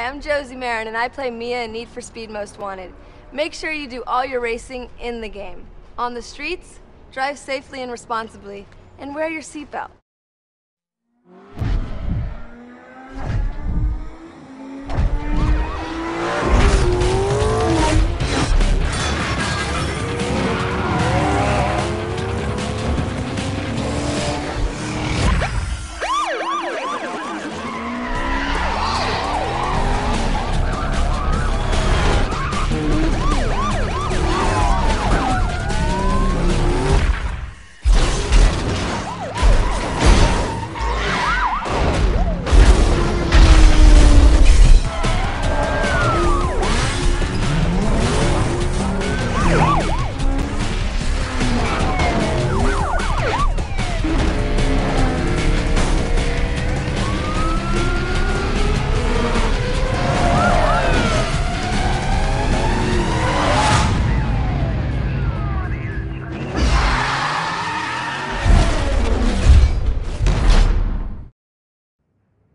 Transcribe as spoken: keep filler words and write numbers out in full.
I'm Josie Marin, and I play Mia in Need for Speed Most Wanted. Make sure you do all your racing in the game. On the streets, drive safely and responsibly, and wear your seatbelt.